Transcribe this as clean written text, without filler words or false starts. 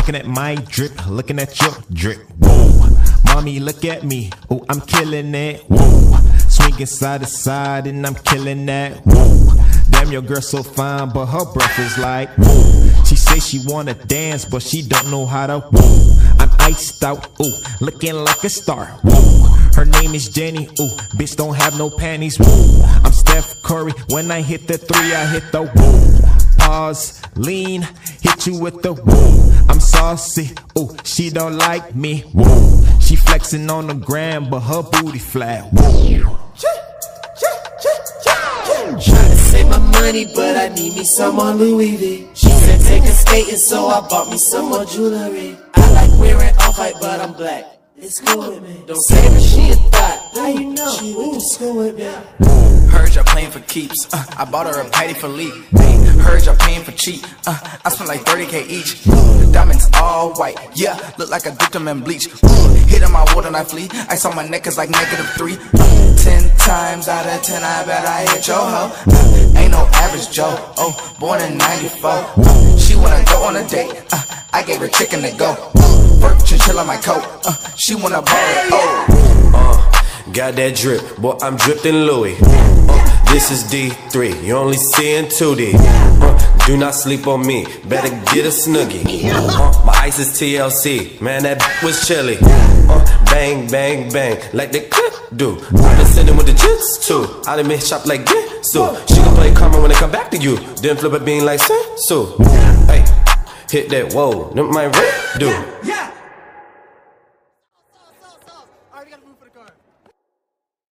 Looking at my drip, looking at your drip. Whoa, mommy, look at me. Oh, I'm killing it. Whoa, swinging side to side and I'm killing that. Whoa, damn, your girl so fine, but her breath is like whoa. She say she wanna dance, but she don't know how to. Whoa, I'm iced out. Ooh, looking like a star. Whoa, her name is Jenny. Ooh, bitch don't have no panties. Whoa, I'm Steph Curry. When I hit the three, I hit the whoa. Pause, lean, hit you with the whoa. I'm saucy. Ooh, she don't like me. Whoa, she flexing on the gram, but her booty flat. Whoa. Tryna save my money, but I need me some more Louis V. She said take her skating, so I bought me some more jewelry. I like wearing off-white, but I'm black. It's cool with me. Don't say that she a thought. How you know? She went to school with me. Heard y'all playing for keeps. I bought her a Patty Philippe. Heard y'all paying for cheap. I spent like 30K each. Diamonds all white. Yeah, look like I dipped them in bleach. Hit in my water and I flee. Ice on my neck is like -3. 10 times out of 10, I bet I hit your hoe. Ain't no average Joe. Oh, born in 94. She wanna go on a date. I gave her chicken to go. Work chinchilla my coat. She wanna ball it. Oh. Got that drip, boy, I'm dripped in Louis. This is D3, you only seeing 2D. Do not sleep on me, better get a snoogie. My ice is TLC, man, that was chilly. Bang, bang, bang, like the clip do. I been sending with the jits too. I done been shop like Ginsu. She can play karma when it come back to you. Then flip it being like Sensu. Hey, hit that, whoa, that my rip do.